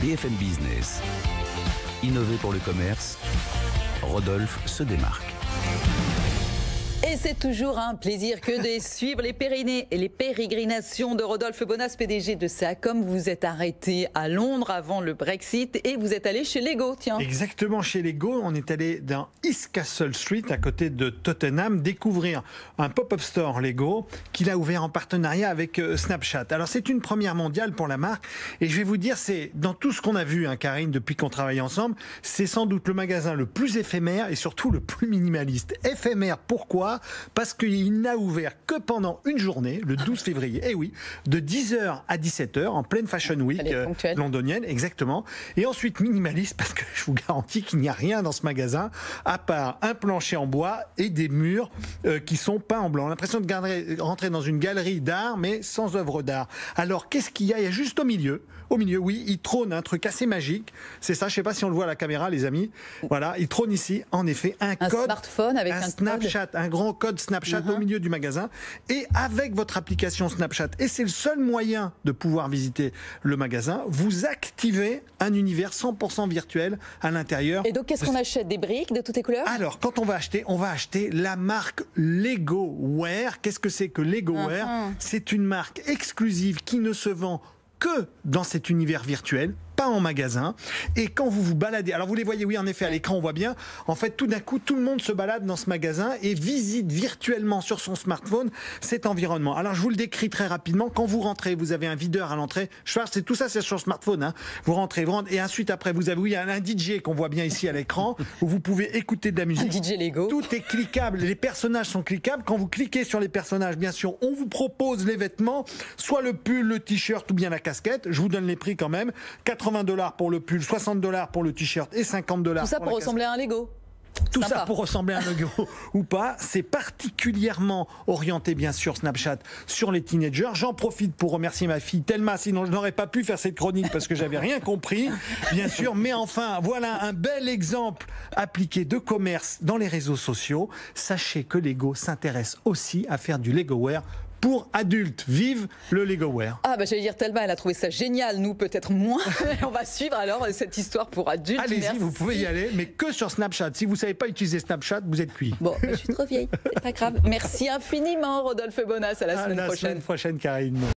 BFM Business. Innover pour le commerce, Rodolphe se démarque. Et c'est toujours un plaisir que de suivre les pérégrinations de Rodolphe Bonas, PDG de Seacom. Vous êtes arrêté à Londres avant le Brexit et vous êtes allé chez Lego, tiens. Exactement, chez Lego. On est allé dans East Castle Street, à côté de Tottenham, découvrir un pop-up store Lego qu'il a ouvert en partenariat avec Snapchat. Alors c'est une première mondiale pour la marque et je vais vous dire, c'est dans tout ce qu'on a vu, Karine, depuis qu'on travaille ensemble, c'est sans doute le magasin le plus éphémère et surtout le plus minimaliste. Éphémère, pourquoi ? Parce qu'il n'a ouvert que pendant une journée, le 12 février, et oui, de 10h à 17h, en pleine Fashion Week londonienne, exactement. Et ensuite minimaliste, parce que je vous garantis qu'il n'y a rien dans ce magasin, à part un plancher en bois et des murs qui sont peints en blanc. L'impression de rentrer dans une galerie d'art, mais sans œuvre d'art. Alors, qu'est-ce qu'il y a ? Il y a juste au milieu, oui, il trône un truc assez magique. C'est ça, je ne sais pas si on le voit à la caméra, les amis. Voilà, il trône ici, en effet, un code, smartphone avec un Snapchat, un grand code Snapchat au milieu du magasin. Et avec votre application Snapchat, et c'est le seul moyen de pouvoir visiter le magasin, vous activez un univers 100% virtuel à l'intérieur. Et donc, qu'est-ce qu'on achète ? Des briques de toutes les couleurs ? Alors, quand on va acheter la marque LegoWare. Qu'est-ce que c'est que LegoWare ? C'est une marque exclusive qui ne se vend que dans cet univers virtuel, pas en magasin. Et quand vous vous baladez, alors vous les voyez, oui, en effet, à l'écran, on voit bien, en fait, tout d'un coup, tout le monde se balade dans ce magasin et visite virtuellement sur son smartphone cet environnement. Alors, je vous le décris très rapidement. Quand vous rentrez, vous avez un videur à l'entrée. C'est tout ça, c'est sur le smartphone. Vous rentrez, et ensuite, après, vous avez, oui, un DJ qu'on voit bien ici à l'écran, où vous pouvez écouter de la musique. Un DJ Lego. Tout est cliquable. Les personnages sont cliquables. Quand vous cliquez sur les personnages, bien sûr, on vous propose les vêtements, soit le pull, le t-shirt ou bien la casquette. Je vous donne les prix quand même. 80$ pour le pull, 60$ pour le t-shirt et 50$ tout ça pour ressembler à un Lego. Tout ça pour ressembler à un Lego ou pas. C'est particulièrement orienté, bien sûr, Snapchat sur les teenagers. J'en profite pour remercier ma fille Thelma, sinon je n'aurais pas pu faire cette chronique parce que j'avais rien compris, bien sûr. Mais enfin, voilà un bel exemple appliqué de commerce dans les réseaux sociaux. Sachez que Lego s'intéresse aussi à faire du LegoWare pour adultes. Vive le LegoWare. J'allais dire, Thelma, elle a trouvé ça génial. Nous, peut-être moins. On va suivre alors cette histoire pour adultes. Allez-y, vous pouvez y aller, mais que sur Snapchat. Si vous ne savez pas utiliser Snapchat, vous êtes cuit. Bon, je suis trop vieille, c'est pas grave. Merci infiniment, Rodolphe Bonas. À la semaine prochaine. À la semaine prochaine, Karine.